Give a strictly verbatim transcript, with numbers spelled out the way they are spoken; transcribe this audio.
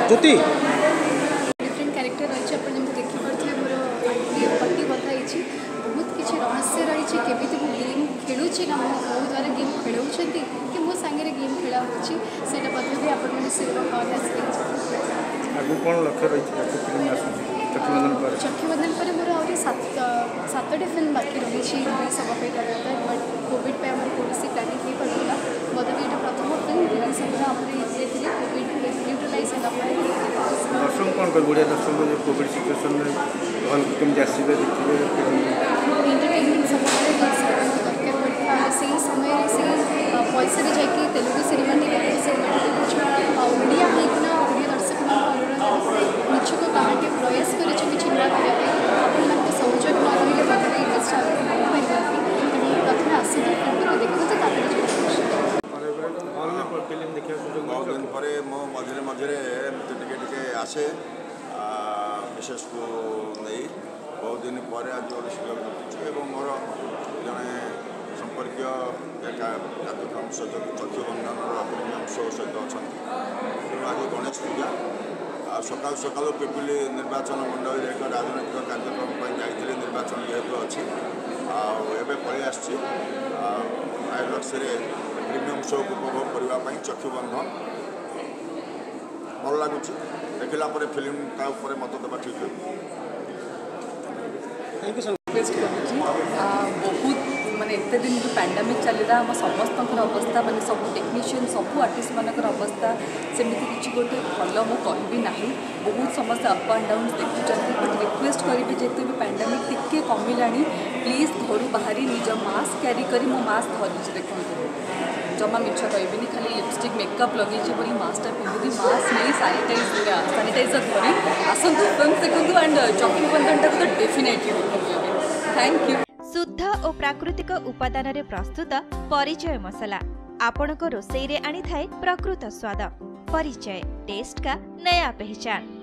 ज्योति different character रही अपन जमी देखिपे मोर aunty पट्टी बधाई बहुत किसी रहस्य रही केमी गेम खेलुची ना मो द्वारा गेम खेलाऊँ कि मो सांगे गेम खेला होता भी आपण मैंने से कौन लक्ष्य रही चक्षुबंधन पर मोर आ सात सातटी फिल्म बाकी रही रिलीज हाँपी लगातार बट कोविड पे आम कौन प्लानिंग हो पारा बोधे भी ये प्रथम फिल्म रिलीज हाँ कोविड न्यूट्रलाइज दर्शक कौन कर बढ़िया दर्शक जो कोविड सिचुएसन में भल केमती आसवे देखिए एंटरटेनमेंट सब दरकार पड़ता से समय से पैसा भी जाकि तेलुगु सिनेमा नहीं सिनेमा देखुँ ओडिया होना ओडिया दर्शक अनुरोध निश्चित कहाटे प्रयास कर सहयोग न रही प्रथम आस देखते बहुत दिन पर मो मझे मझे टे आसे विशेष को नहीं बहुत दिन पर आज गोटे सुयोग जुटुचे मोर जड़े संपर्क कार्यक्रम सहित चक्षुबंधन प्रीमियम शो सहित अच्छा तेणु आज गणेश पूजा सका सका पिपिली निर्वाचन मंडल एक राजनैतिक कार्यक्रम जाइए निर्वाचन जेहेतु अच्छी आबे पलि आसी आईलक्स प्रीमियम शो को उपभोग करने चक्षुबंधन भल लगुच देखला फिल्म ता ऊपर मत देवा ठीक बहुत माने एत दिन जो पैंडेमिक चलला आम समस्त अवस्था माने सब टेक्नीशियन सब आर्टिस्ट मानकर अवस्था सेमती किसी गोटे भल मुझे कहबी ना बहुत समस्त अप एंड डाउन देखुं रिक्वेस्ट करी जेते भी पैंडेमिक टिके कमिला प्लीज घर बाहरी निज मास्क क्यारी करी मो मास्क धरी देखो जमा मिछ कहबी खाली लिपस्टिक मेकअप लगे परी मास्कटा पिंधि मास्क नहीं सानिटाइज सानिटाइजर धरी आसतु फिल्म देखु एंड चक्षुबंधन टाक तो डेफिनेटली देखो थैंक यू। शुद्ध और प्राकृतिक उपादान रे प्रस्तुत परिचय मसला आपणको रोसई रे आनी थाए प्रकृत स्वाद। परिचय टेस्ट का नया पहचान।